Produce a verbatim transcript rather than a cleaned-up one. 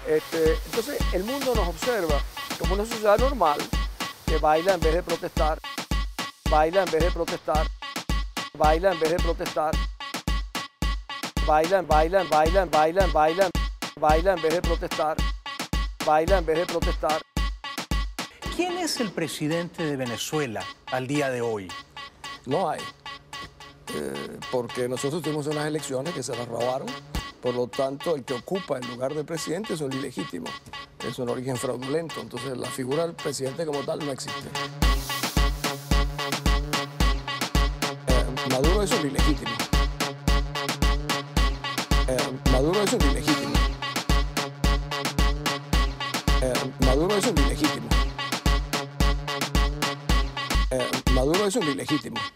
Este, entonces el mundo nos observa como una sociedad normal que baila en vez de protestar, baila en vez de protestar, baila en vez de protestar, bailan, bailan, bailan, bailan, bailan, baila en vez de protestar, baila en vez de protestar. ¿Quién es el presidente de Venezuela al día de hoy? No hay, eh, porque nosotros tuvimos unas elecciones que se las robaron, por lo tanto el que ocupa el lugar de presidente es un ilegítimo, es un origen fraudulento, entonces la figura del presidente como tal no existe. Eh, Maduro es un ilegítimo. Eh, Maduro es un ilegítimo. Eh, Maduro es un ilegítimo. Eh, Maduro es un ilegítimo.